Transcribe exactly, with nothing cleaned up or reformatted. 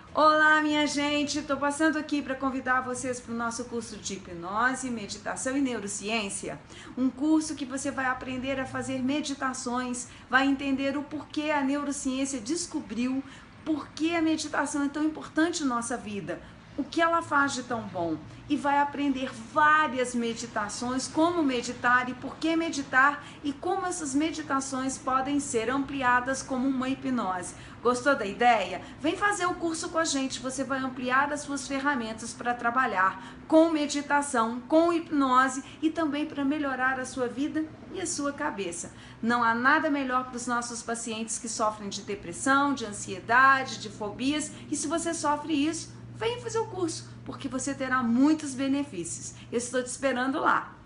Olá, minha gente! Estou passando aqui para convidar vocês para o nosso curso de hipnose, meditação e neurociência. Um curso que você vai aprender a fazer meditações, vai entender o porquê a neurociência descobriu, por que a meditação é tão importante na nossa vida, o que ela faz de tão bom, e vai aprender várias meditações, como meditar e por que meditar e como essas meditações podem ser ampliadas como uma hipnose. Gostou da ideia? Vem fazer o curso com a gente, você vai ampliar as suas ferramentas para trabalhar com meditação, com hipnose e também para melhorar a sua vida e a sua cabeça. Não há nada melhor para os nossos pacientes que sofrem de depressão, de ansiedade, de fobias, e se você sofre isso, venha fazer o curso, porque você terá muitos benefícios. Eu estou te esperando lá.